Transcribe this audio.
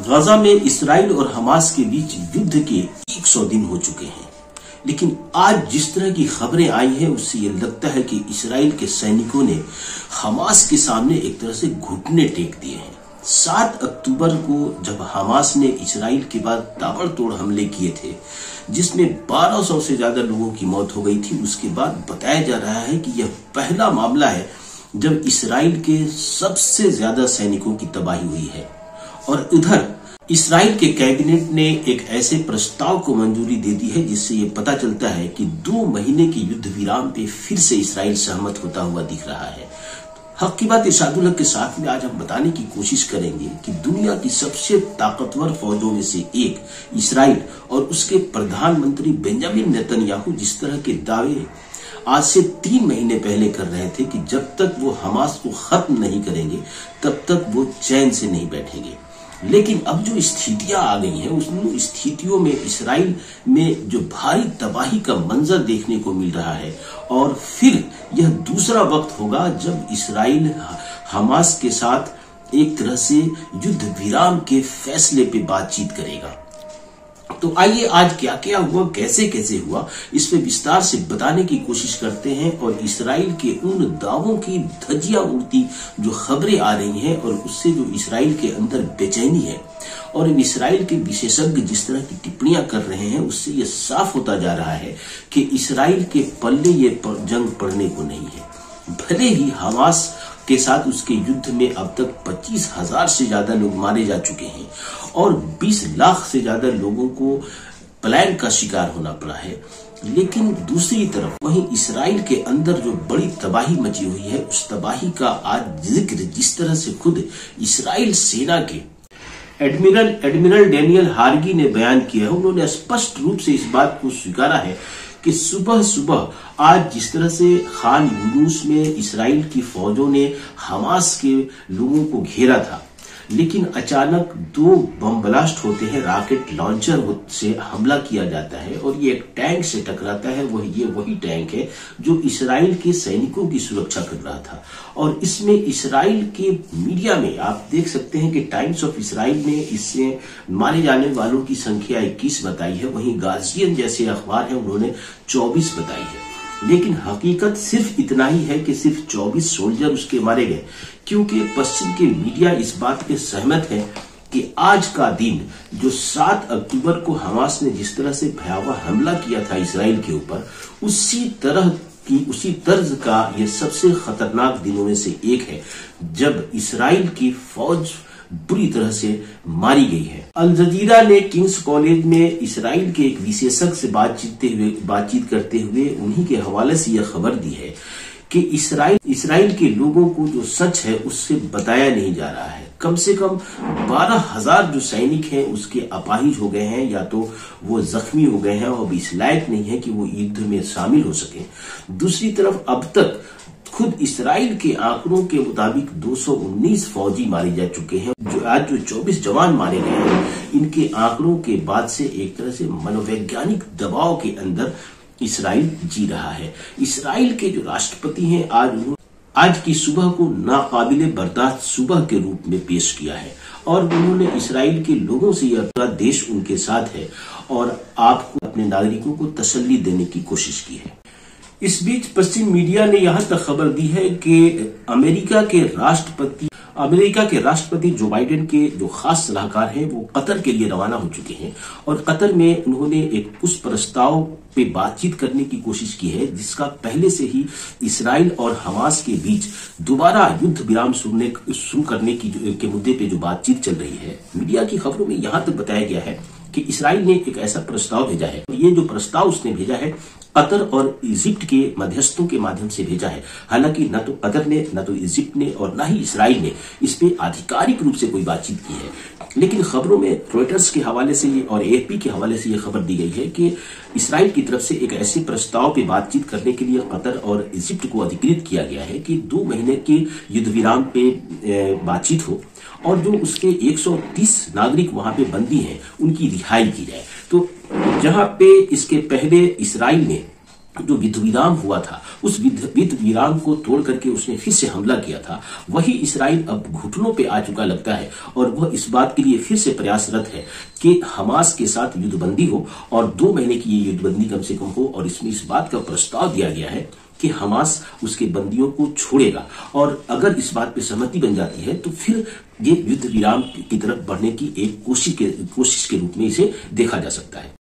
Gaza में Israel और Hamas के बीच युद्ध के 100 दिन हो चुके हैं, लेकिन आज जिस तरह की खबरें आई हैं उससे ये लगता है कि इसराइल के सैनिकों ने हमास के सामने एक तरह से घुटने टेक दिए हैं। 7 अक्टूबर को जब हमास ने इसराइल के बाद ताबड़तोड़ हमले किए थे, जिसमें 1200 से ज्यादा लोगों की मौत हो गई थी, उसके बाद बताया जा रहा है कि यह पहला मामला है जब इसराइल के सबसे ज्यादा सैनिकों की तबाही हुई है। और इधर इसराइल के कैबिनेट ने एक ऐसे प्रस्ताव को मंजूरी दे दी है जिससे ये पता चलता है कि 2 महीने के युद्ध विराम पे फिर से इसराइल सहमत होता हुआ दिख रहा है। हक की बात इरशादुल हक के साथ में आज हम बताने की कोशिश करेंगे कि दुनिया की सबसे ताकतवर फौजों में से एक इसराइल और उसके प्रधानमंत्री बेंजामिन नेतन्याहू जिस तरह के दावे आज से 3 महीने पहले कर रहे थे कि जब तक वो हमास को खत्म नहीं करेंगे तब तक वो चैन से नहीं बैठेंगे, लेकिन अब जो स्थितियां आ गई हैं उन स्थितियों में इसराइल में जो भारी तबाही का मंजर देखने को मिल रहा है। और फिर यह दूसरा वक्त होगा जब इसराइल हमास के साथ एक तरह से युद्ध विराम के फैसले पे बातचीत करेगा। तो आइए आज क्या क्या हुआ, कैसे कैसे हुआ, इस पे विस्तार से बताने की कोशिश करते हैं और इसराइल के उन दावों की धज्जियां उड़ती जो खबरें आ रही हैं और उससे जो इसराइल के अंदर बेचैनी है और इसराइल के विशेषज्ञ जिस तरह की टिप्पणियां कर रहे हैं उससे ये साफ होता जा रहा है कि इसराइल के पल्ले ये जंग पड़ने को नहीं है। भले ही हमास के साथ उसके युद्ध में अब तक 25,000 से ज्यादा लोग मारे जा चुके हैं और 20 लाख से ज्यादा लोगों को प्लेग का शिकार होना पड़ा है, लेकिन दूसरी तरफ वहीं इसराइल के अंदर जो बड़ी तबाही मची हुई है उस तबाही का आज जिक्र जिस तरह से खुद इसराइल सेना के एडमिरल डेनियल हार्गी ने बयान किया है, उन्होंने स्पष्ट रूप से इस बात को स्वीकारा है कि सुबह सुबह आज जिस तरह से खान यूनुस में इसराइल की फौजों ने हमास के लोगों को घेरा था, लेकिन अचानक 2 बम ब्लास्ट होते हैं, रॉकेट लॉन्चर से हमला किया जाता है और ये एक टैंक से टकराता है। वही टैंक है जो इसराइल के सैनिकों की सुरक्षा कर रहा था। और इसमें इसराइल के मीडिया में आप देख सकते हैं कि टाइम्स ऑफ इसराइल ने इससे मारे जाने वालों की संख्या 21 बताई है, वहीं गार्जियन जैसे अखबार है उन्होंने 24 बताई है, लेकिन हकीकत सिर्फ इतना ही है कि सिर्फ 24 सोल्जर उसके मारे गए, क्योंकि पश्चिम के मीडिया इस बात पे सहमत है कि आज का दिन जो 7 अक्टूबर को हमास ने जिस तरह से भयावह हमला किया था इसराइल के ऊपर, उसी तर्ज का ये सबसे खतरनाक दिनों में से एक है जब इसराइल की फौज बुरी तरह से मारी गई है। अल जजीरा ने किंग्स कॉलेज में इसराइल के एक विशेषज्ञ से बातचीत करते हुए उन्हीं के हवाले से यह खबर दी है कि इसराइल के लोगों को जो सच है उससे बताया नहीं जा रहा है। कम से कम 12,000 जो सैनिक हैं उसके अपाहिज हो गए हैं या तो वो जख्मी हो गए हैं और अब इस लायक नहीं है कि वो युद्ध में शामिल हो सके। दूसरी तरफ अब तक खुद इसराइल के आंकड़ों के मुताबिक 219 फौजी मारे जा चुके हैं। आज जो 24 जवान मारे गए हैं, इनके आंकड़ों के बाद से एक तरह से मनोवैज्ञानिक दबाव के अंदर इसराइल जी रहा है। इसराइल के जो राष्ट्रपति हैं आज की सुबह को नाकाबिले बर्दाश्त सुबह के रूप में पेश किया है और उन्होंने इसराइल के लोगों से यह पूरा देश उनके साथ है और आपको अपने नागरिकों को तसल्ली देने की कोशिश की है। इस बीच पश्चिम मीडिया ने यहां तक खबर दी है कि अमेरिका के राष्ट्रपति जो बाइडेन के जो खास सलाहकार हैं वो कतर के लिए रवाना हो चुके हैं और कतर में उन्होंने एक उस प्रस्ताव पे बातचीत करने की कोशिश की है जिसका पहले से ही इसराइल और हमास के बीच दोबारा युद्ध विराम शुरू करने के मुद्दे पे जो बातचीत चल रही है। मीडिया की खबरों में यहां तक बताया गया है कि इसराइल ने एक ऐसा प्रस्ताव भेजा है। ये जो प्रस्ताव उसने भेजा है कतर और इजिप्ट के मध्यस्थों के माध्यम से भेजा है। हालांकि न तो कतर ने, न तो इजिप्ट ने और न ही इसराइल ने इस पे आधिकारिक रूप से कोई बातचीत की है, लेकिन खबरों में रॉयटर्स के हवाले से और एएफपी के हवाले से यह खबर दी गई है कि इसराइल की तरफ से एक ऐसे प्रस्ताव पे बातचीत करने के लिए कतर और इजिप्ट को अधिकृत किया गया है कि 2 महीने के युद्ध विराम पे बातचीत हो और जो उसके 130 नागरिक वहां पे बंदी हैं उनकी रिहाई की जाए। तो जहां पे इसके पहले इसराइल ने जो युद्ध विराम हुआ था, उस युद्ध विराम को तोड़ करके उसने फिर से हमला किया था, वही इस्राइल अब घुटनों पे आ चुका लगता है और वह इस बात के लिए फिर से प्रयासरत है कि हमास के साथ युद्धबंदी हो और 2 महीने की ये युद्धबंदी कम से कम हो। और इसमें इस बात का प्रस्ताव दिया गया है कि हमास उसके बंदियों को छोड़ेगा और अगर इस बात पे सहमति बन जाती है तो फिर ये युद्ध विराम की तरफ बढ़ने की एक कोशिश के रूप में इसे देखा जा सकता है।